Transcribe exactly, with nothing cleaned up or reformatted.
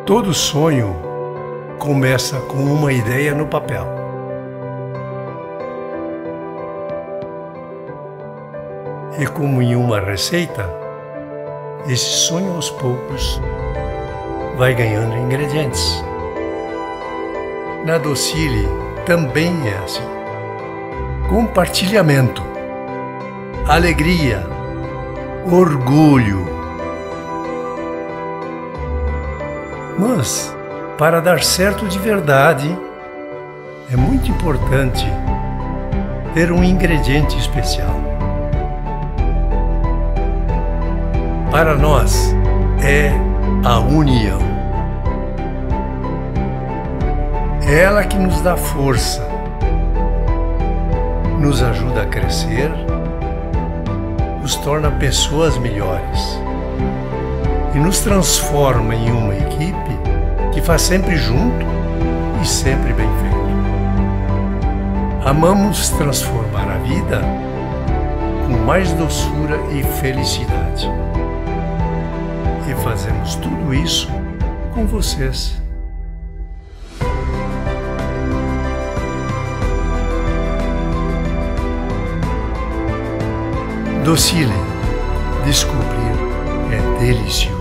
Todo sonho começa com uma ideia no papel. E como em uma receita, esse sonho aos poucos vai ganhando ingredientes. Na Docile também é assim. Compartilhamento, alegria, orgulho. Mas, para dar certo de verdade, é muito importante ter um ingrediente especial. Para nós, é a união. É ela que nos dá força, nos ajuda a crescer, nos torna pessoas melhores e nos transforma em uma equipe que faz sempre junto e sempre bem feito. Amamos transformar a vida com mais doçura e felicidade. E fazemos tudo isso com vocês. Docile, descobrir é delicioso.